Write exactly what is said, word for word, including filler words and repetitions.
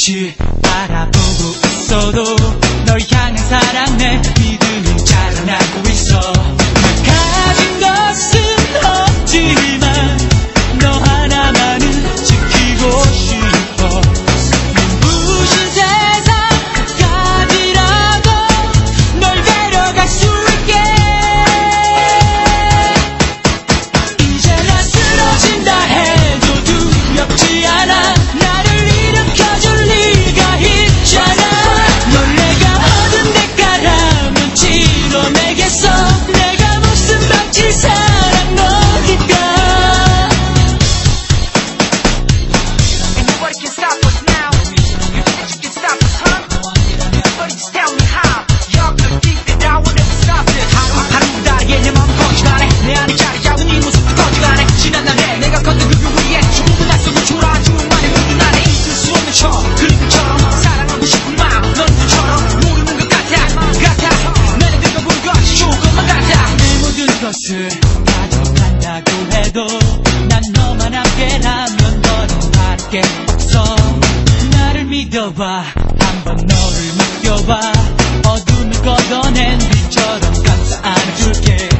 빛을 바라보고 있어도 널 향한 사랑 내 믿음이 자라나고 있어. 널 가진 것은 없지만 너 하나만은 지키고 싶어. 눈부신 세상 가지라도 널 데려갈 수 있게. 이제 나 쓰러진다 해도 두렵지 않아. 나를 일으켜줄 리가 있잖아. 널 내가 어둔 데가라면 지러내겠어. 내가 목숨 바칠 사랑 너니까. And nobody can stop us now. You think that you can stop us, huh? But just tell me how. Y'all could think that I would never stop this. 하루 다르게 내 마음 거짓하네. 내 안에 자리 잡은 이 모습도 거짓하네. 지난 날에 내가 걷던 그 위에 조금은 낯설고 초라한 만에 모든 안에 있을 수 없는 척. 그림처럼 사랑하고 싶은 마음 넌 눈처럼 모르는 것 같아. 같아. 나는 내가 보는 것이 좋은 것만 같아. 내 모든 것을 가져간다고 해도 난 너만 함께라면 더는 바랄 게 없어. 나를 믿어봐. 한번 너를 맡겨봐. 어둠을 걷어낸 빛처럼 감싸 안아줄게.